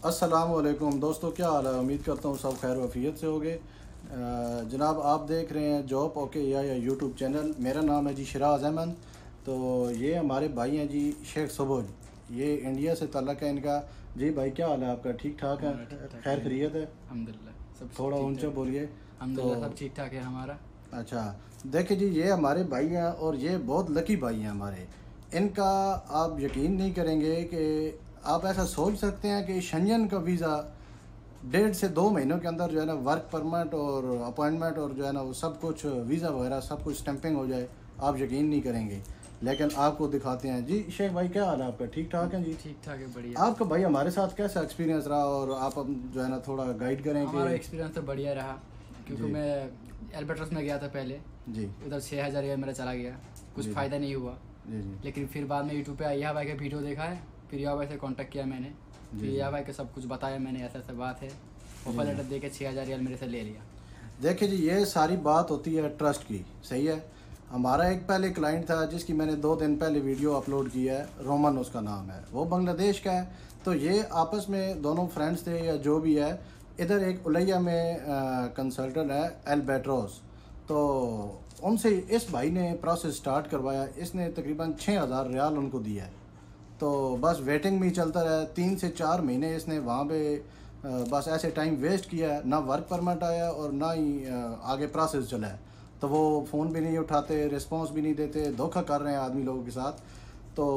अस्सलामुअलैकुम दोस्तों, क्या हाल है। उम्मीद करता हूँ सब खैर वफ़ियत से होंगे। जनाब, आप देख रहे हैं जॉब ओके या यूट्यूब चैनल। मेरा नाम है जी शिराज अहमद। तो ये हमारे भाई हैं जी शेख सबोज, ये इंडिया से तल्लक है इनका। जी भाई, क्या हाल है आपका? ठीक ठाक है? खैर खैरियत है? अल्हम्दुलिल्लाह सब थोड़ा ठीक ऊंचा ठाक। बोलिए। अल्हम्दुलिल्लाह तो सब ठीक ठाक है हमारा। अच्छा, देखिए जी, ये हमारे भाई हैं और ये बहुत लकी भाई हैं हमारे। इनका आप यकीन नहीं करेंगे कि आप ऐसा सोच सकते हैं कि शंजन का वीज़ा 1.5 से 2 महीनों के अंदर जो है ना वर्क परमिट और अपॉइंटमेंट और जो है ना वो सब कुछ वीज़ा वगैरह सब कुछ स्टैंपिंग हो जाए। आप यकीन नहीं करेंगे, लेकिन आपको दिखाते हैं। जी शेख भाई, क्या हाल है आपका? ठीक ठाक है जी? ठीक ठाक है, बढ़िया। आपका भाई हमारे साथ कैसा एक्सपीरियंस रहा, और आप अब जो है ना थोड़ा गाइड करें हमारा कि। एक्सपीरियंस तो बढ़िया रहा, क्योंकि जी मैं एल्बर्टस में गया था पहले। जी उधर 6,000 रियाल मेरा चला गया, कुछ जी फ़ायदा नहीं हुआ। जी जी लेकिन फिर बाद में यूट्यूब पे यह भाई का वीडियो देखा है, फिर यह भाई से कांटेक्ट किया मैंने। जी फिर जी यह भाई को सब कुछ बताया मैंने, ऐसा ऐसा बात है। ऑफर जी। लेटर दे के 6,000 रियाल मेरे से ले लिया। देखिए जी, ये सारी बात होती है ट्रस्ट की, सही है। हमारा एक पहले क्लाइंट था जिसकी मैंने 2 दिन पहले वीडियो अपलोड की है, रोमन उसका नाम है, वो बांग्लादेश का है। तो ये आपस में दोनों फ्रेंड्स थे या जो भी है। इधर एक उलैया में कंसल्टेंट है एल्बेट्रोस। तो उनसे इस भाई ने प्रोसेस स्टार्ट करवाया। इसने तकरीबन 6,000 रियाल उनको दिया है। तो बस वेटिंग में ही चलता रहा। 3 से 4 महीने इसने वहाँ पे बस ऐसे टाइम वेस्ट किया है। ना वर्क परमिट आया और ना ही आगे प्रोसेस चला है। तो वो फ़ोन भी नहीं उठाते, रिस्पांस भी नहीं देते, धोखा कर रहे हैं आदमी लोगों के साथ। तो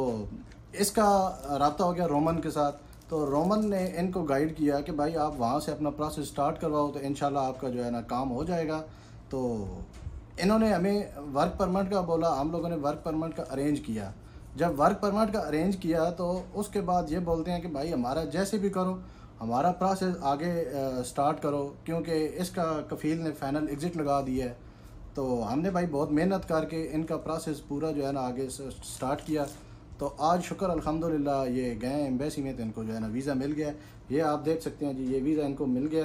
इसका रब्ता हो गया रोमन के साथ। तो रोमन ने इनको गाइड किया कि भाई आप वहाँ से अपना प्रोसेस स्टार्ट करवाओ, तो इंशाल्लाह आपका जो है ना काम हो जाएगा। तो इन्होंने हमें वर्क परमिट का बोला, हम लोगों ने वर्क परमिट का अरेंज किया। जब वर्क परमिट का अरेंज किया तो उसके बाद ये बोलते हैं कि भाई हमारा जैसे भी करो, हमारा प्रोसेस आगे स्टार्ट करो, क्योंकि इसका कफ़ील ने फाइनल एग्ज़िट लगा दिया है। तो हमने भाई बहुत मेहनत करके इनका प्रोसेस पूरा जो है ना आगे स्टार्ट किया। तो आज शुक्र अल्हम्दुलिल्लाह ये गए एम्बेसी में, तो इनको जो है ना वीज़ा मिल गया। ये आप देख सकते हैं जी, ये वीज़ा इनको मिल गया।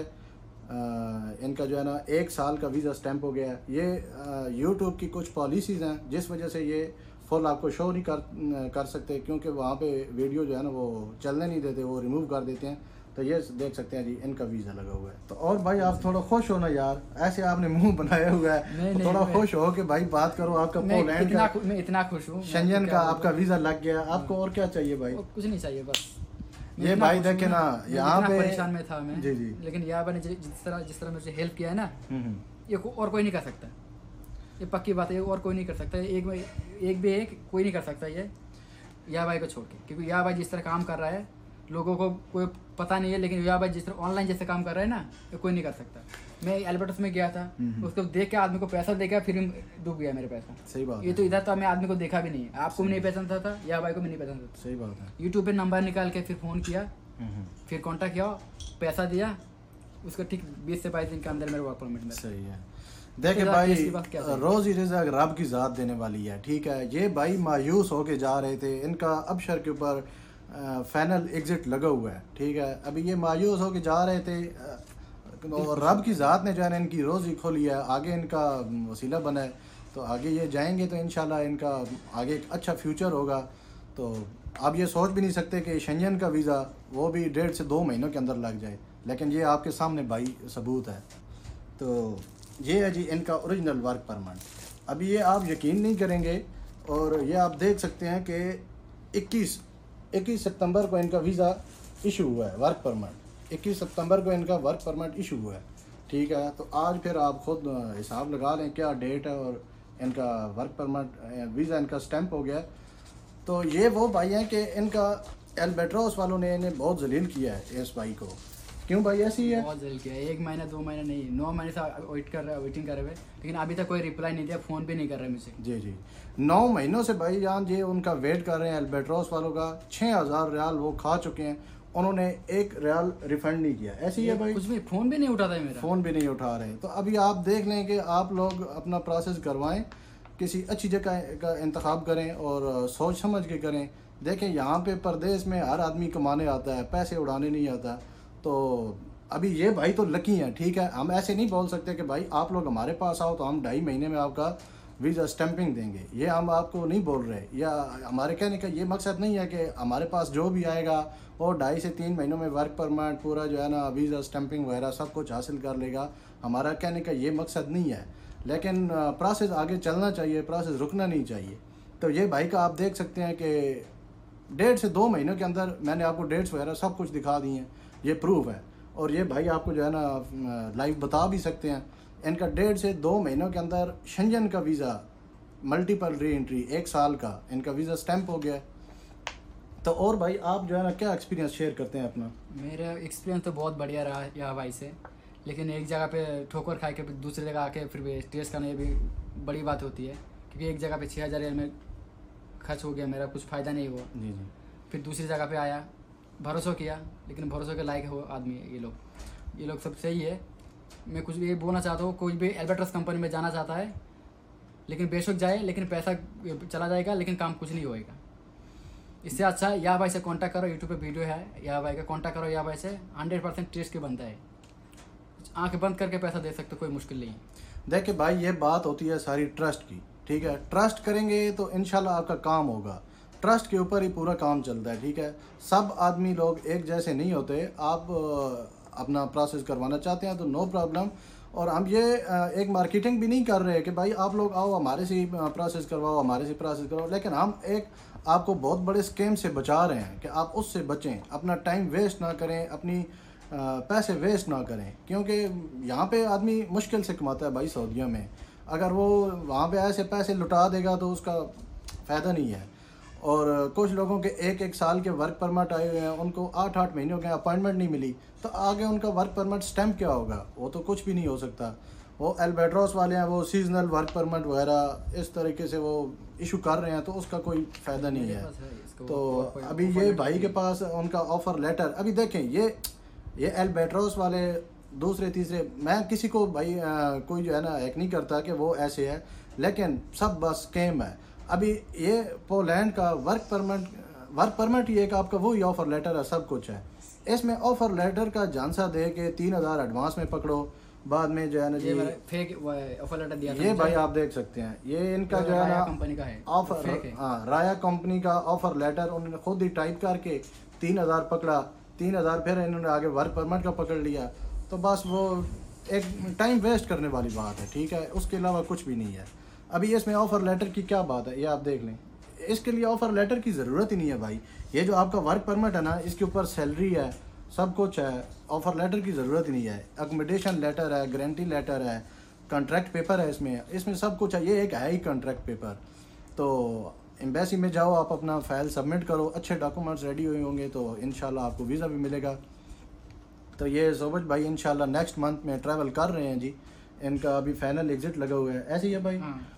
इनका जो है ना 1 साल का वीज़ा स्टैंप हो गया। ये यूट्यूब की कुछ पॉलिसीज़ हैं जिस वजह से ये फुल आपको शो नहीं कर सकते, क्योंकि वहाँ पे वीडियो जो है ना वो चलने नहीं देते, वो रिमूव कर देते हैं। तो ये देख सकते हैं जी, इनका वीज़ा लगा हुआ है। तो और भाई आप थोड़ा खुश हो ना यार, ऐसे आपने मुंह बनाया हुआ है। नहीं तो नहीं, थोड़ा खुश हो कि भाई बात करो। आपका पोलैंड का, मैं इतना खुश हूँ। शंजन का आपका वीज़ा लग गया। आपको और क्या चाहिए भाई? और कुछ नहीं चाहिए बस। मैं ये इतना भाई खुश हूँ देखे ना, मैं यहाँ इतना पे परेशान में था मैं। जी जी। लेकिन यहाँ पर जिस तरह मुझे हेल्प किया है ना, हम्म। ये और कोई नहीं कर सकता। ये पक्की बात है, और कोई नहीं कर सकता। एक कोई नहीं कर सकता ये या भाई को छोड़ के, क्योंकि या भाई जिस तरह काम कर रहा है लोगों को कोई पता नहीं है, लेकिन या भाई जिस तरह ऑनलाइन जैसे काम कर रहा है ना, ये कोई नहीं कर सकता। मैं एल्बर्टस में गया था, उसको देख के आदमी को पैसा दे के फिर डूब गया मेरे पैसा। सही बात ये है। तो इधर तो मैं आदमी को देखा भी नहीं, आपको भी नहीं पहचानता था, या भाई को भी नहीं पहचानता था। सही बात है। यूट्यूब पे नंबर निकाल के फिर फ़ोन किया, हम्म। फिर कांटेक्ट किया, पैसा दिया, उसको ठीक 20 से 22 दिन के अंदर मेरे वर्क परमिट में। सही है। देखे तो भाई, इसकी बात क्या है? रोज़ ही रिज़्क़ रब की ज़ात देने वाली है, ठीक है। ये भाई मायूस होके जा रहे थे, इनका अबशर के ऊपर फाइनल एग्ज़िट लगा हुआ है, ठीक है। अभी ये मायूस होके जा रहे थे, और रब की ज़ात ने जो है ना इनकी रोज़ी खोली है, आगे इनका वसीला बना है। तो आगे ये जाएंगे तो इंशाल्लाह इनका आगे एक अच्छा फ्यूचर होगा। तो आप ये सोच भी नहीं सकते कि शंजन का वीज़ा वो भी 1.5 से 2 महीनों के अंदर लग जाए, लेकिन ये आपके सामने भाई सबूत है। तो ये है जी इनका ओरिजिनल वर्क परमिट। अभी ये आप यकीन नहीं करेंगे, और ये आप देख सकते हैं कि 21 सितंबर को इनका वीज़ा इशू हुआ है, वर्क परमिट। 21 सितंबर को इनका वर्क परमिट इशू हुआ है, ठीक है। तो आज फिर आप खुद हिसाब लगा लें क्या डेट है, और इनका वर्क परमिट वीज़ा इनका स्टैंप हो गया। तो ये वो भाई हैं कि इनका एल्बेट्रोस वालों ने इन्हें बहुत जलील किया है इस भाई को। क्यों भाई ऐसी है? बहुत जल्द किया, 1 महीना 2 महीना नहीं, 9 महीने से वेटिंग कर रहे हुए, लेकिन अभी तक कोई रिप्लाई नहीं दिया, फ़ोन भी नहीं कर रहे मुझसे। जी जी। 9 महीनों से भाई जान जी उनका वेट कर रहे हैं एल्बेट्रोस वालों का। 6,000 रियाल वो खा चुके हैं, उन्होंने 1 रियाल रिफंड नहीं किया। ऐसी है भाई, कुछ भी फ़ोन भी नहीं उठाता है मेरा। फ़ोन भी नहीं उठा रहे। तो अभी आप देख लें कि आप लोग अपना प्रोसेस करवाएं, किसी अच्छी जगह का इंतखाब करें और सोच समझ के करें। देखें, यहाँ पे परदेश में हर आदमी कमाने आता है, पैसे उड़ाने नहीं आता। तो अभी ये भाई तो लकी हैं, ठीक है। हम ऐसे नहीं बोल सकते कि भाई आप लोग हमारे पास आओ तो हम 2.5 महीने में आपका वीज़ा स्टैंपिंग देंगे। ये हम आपको नहीं बोल रहे, या हमारे कहने का ये मकसद नहीं है कि हमारे पास जो भी आएगा वो 2.5 से 3 महीनों में वर्क परमिट पूरा जो है ना वीज़ा स्टैंपिंग वगैरह सब कुछ हासिल कर लेगा। हमारा कहने का ये मकसद नहीं है, लेकिन प्रोसेस आगे चलना चाहिए, प्रोसेस रुकना नहीं चाहिए। तो ये भाई का आप देख सकते हैं कि 1.5 से 2 महीनों के अंदर मैंने आपको डेट्स वगैरह सब कुछ दिखा दी हैं, ये प्रूफ है। और ये भाई आपको जो है ना लाइव बता भी सकते हैं, इनका 1.5 से 2 महीनों के अंदर शेंजन का वीज़ा मल्टीपल री एंट्री 1 साल का इनका वीज़ा स्टैंप हो गया है। तो और भाई आप जो है ना क्या एक्सपीरियंस शेयर करते हैं अपना? मेरा एक्सपीरियंस तो बहुत बढ़िया रहा यहाँ भाई से, लेकिन एक जगह पे ठोकर खा के फिर दूसरी जगह आके फिर भी टेस्ट करना ये भी बड़ी बात होती है, क्योंकि एक जगह पे 6,000 में खर्च हो गया, मेरा कुछ फ़ायदा नहीं हुआ। जी जी। फिर दूसरी जगह पे आया, भरोसा किया, लेकिन भरोसे के लायक हो आदमी है ये लोग सब सही है। मैं कुछ भी ये बोलना चाहता हूँ, कोई भी एल्बर्टस कंपनी में जाना चाहता है लेकिन बेशक जाए, लेकिन पैसा चला जाएगा लेकिन काम कुछ नहीं होएगा। इससे अच्छा है या भाई से कांटेक्ट करो, यूट्यूब पे वीडियो है या भाई का कांटेक्ट करो, या भाई से 100% टेस्ट के बनता है, आंखें बंद करके पैसा दे सकते, कोई मुश्किल नहीं है। देखिए भाई ये बात होती है सारी ट्रस्ट की, ठीक है। ट्रस्ट करेंगे तो इंशाल्लाह आपका काम होगा, ट्रस्ट के ऊपर ही पूरा काम चलता है, ठीक है। सब आदमी लोग एक जैसे नहीं होते। आप अपना प्रोसेस करवाना चाहते हैं तो नो प्रॉब्लम। और हम ये एक मार्केटिंग भी नहीं कर रहे कि भाई आप लोग आओ हमारे से प्रोसेस करवाओ, हमारे से प्रोसेस करवाओ, लेकिन हम एक आपको बहुत बड़े स्कैम से बचा रहे हैं कि आप उससे बचें, अपना टाइम वेस्ट ना करें, अपनी पैसे वेस्ट ना करें। क्योंकि यहाँ पे आदमी मुश्किल से कमाता है भाई सऊदीया में, अगर वो वहाँ पे ऐसे पैसे लुटा देगा तो उसका फ़ायदा नहीं है। और कुछ लोगों के 1-1 साल के वर्क परमिट आए हुए हैं, उनको 8-8 महीनों के अपॉइंटमेंट नहीं मिली, तो आगे उनका वर्क परमिट स्टैम्प क्या होगा? वो तो कुछ भी नहीं हो सकता। वो एल्बेट्रॉस वाले हैं, वो सीजनल वर्क परमिट वगैरह इस तरीके से वो इशू कर रहे हैं, तो उसका कोई फ़ायदा नहीं है। तो अभी ये भाई के पास उनका ऑफ़र लेटर, अभी देखें ये एल्बेट्रॉस वाले दूसरे तीसरे, मैं किसी को भाई कोई जो है ना एक नहीं करता कि वो ऐसे है, लेकिन सब बस स्कैम है। अभी ये पोलैंड का वर्क परमिट ही एक आपका वही ऑफ़र लेटर है, सब कुछ है इसमें। ऑफ़र लेटर का झांसा दे के 3,000 एडवांस में पकड़ो, बाद में जो है ना जी फेक ऑफर लेटर दिया था। ये भाई आप देख सकते हैं, ये इनका जो है ना कंपनी का है ऑफर, हाँ राया कंपनी का ऑफ़र लेटर उन्होंने खुद ही टाइप करके 3,000 पकड़ा, 3,000 फिर इन्होंने आगे वर्क परमिट का पकड़ लिया। तो बस वो एक टाइम वेस्ट करने वाली बात है, ठीक है, उसके अलावा कुछ भी नहीं है। अभी इसमें ऑफ़र लेटर की क्या बात है ये आप देख लें, इसके लिए ऑफ़र लेटर की ज़रूरत ही नहीं है भाई। ये जो आपका वर्क परमिट है ना, इसके ऊपर सैलरी है, सब कुछ है, ऑफ़र लेटर की ज़रूरत ही नहीं है। अकोमोडेशन लेटर है, गारंटी लेटर है, कॉन्ट्रैक्ट पेपर है, इसमें सब कुछ है। ये एक है ही कॉन्ट्रैक्ट पेपर। तो एम्बेसी में जाओ, आप अपना फ़ाइल सबमिट करो, अच्छे डॉक्यूमेंट्स रेडी हुए होंगे तो इंशाल्लाह आपको वीज़ा भी मिलेगा। तो ये सोबत भाई इंशाल्लाह नेक्स्ट मंथ में ट्रैवल कर रहे हैं जी, इनका अभी फाइनल एग्ज़िट लगा हुआ है, ऐसे ही है भाई।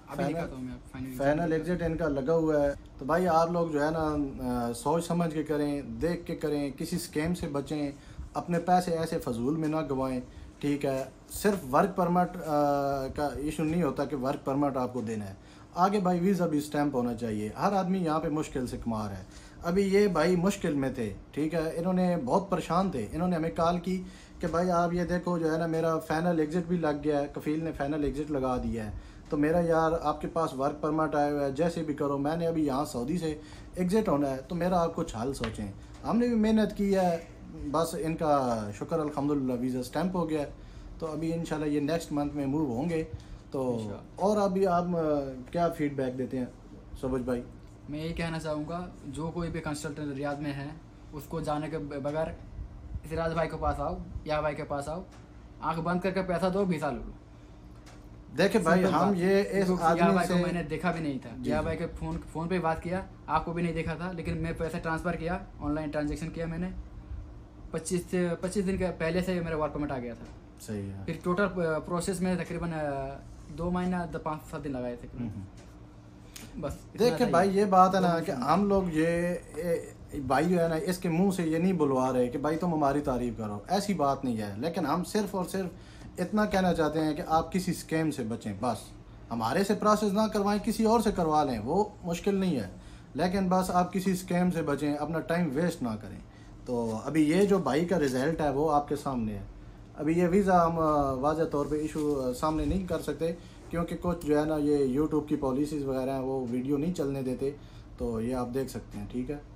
फाइनल एग्ज़िट इनका लगा हुआ है। तो भाई आप लोग जो है ना सोच समझ के करें, देख के करें, किसी स्कैम से बचें, अपने पैसे ऐसे फजूल में ना गंवाएं, ठीक है। सिर्फ वर्क परमिट का इशू नहीं होता कि वर्क परमिट आपको देना है, आगे भाई वीज़ा भी स्टैंप होना चाहिए। हर आदमी यहाँ पे मुश्किल से कमा रहा है। अभी ये भाई मुश्किल में थे, ठीक है, इन्होंने बहुत परेशान थे, इन्होंने हमें कॉल की कि भाई आप ये देखो जो है ना मेरा फाइनल एग्ज़िट भी लग गया है, कफ़ील ने फाइनल एग्ज़िट लगा दिया है, तो मेरा यार आपके पास वर्क परमिट आया हुआ है, जैसे भी करो, मैंने अभी यहाँ सऊदी से एग्ज़िट होना है, तो मेरा आप कुछ हल सोचें। हमने भी मेहनत की है, बस इनका शुक्र अल्हम्दुलिल्लाह वीज़ा स्टैंप हो गया। तो अभी इंशाल्लाह ये नेक्स्ट मंथ में मूव होंगे। तो और अभी आप क्या फ़ीडबैक देते हैं सबज भाई? मैं यही कहना चाहूँगा, जो कोई भी कंसल्टेंट रियाद में है उसको जाने के बगैर सिराज भाई के पास आओ, या भाई के पास आओ, आंख बंद करके पैसा दो, वीज़ा लो। देखिए भाई हम ये इस आदमी से मैंने देखा भी नहीं था, या भाई के फ़ोन पे बात किया, आपको भी नहीं देखा था, लेकिन मैं पैसे ट्रांसफ़र किया, ऑनलाइन ट्रांजेक्शन किया मैंने, 25 दिन के पहले से मेरा वर्क परमिट आ गया था। सही है। फिर टोटल प्रोसेस में तकरीबन 2 महीना 5-7 दिन लगाए थे बस। देखिए भाई ये बात है ना कि हम लोग ये भाई जो है ना इसके मुंह से ये नहीं बुलवा रहे कि भाई तुम हमारी तारीफ़ करो, ऐसी बात नहीं है, लेकिन हम सिर्फ और सिर्फ इतना कहना चाहते हैं कि आप किसी स्कैम से बचें। बस हमारे से प्रोसेस ना करवाएं, किसी और से करवा लें, वो मुश्किल नहीं है, लेकिन बस आप किसी स्कैम से बचें, अपना टाइम वेस्ट ना करें। तो अभी ये जो भाई का रिज़ल्ट है वो आपके सामने है। अभी ये वीज़ा हम वाज़ह तौर पे इशू सामने नहीं कर सकते क्योंकि कुछ जो है ना ये यूट्यूब की पॉलिसीज़ वगैरह हैं वो वीडियो नहीं चलने देते, तो ये आप देख सकते हैं, ठीक है।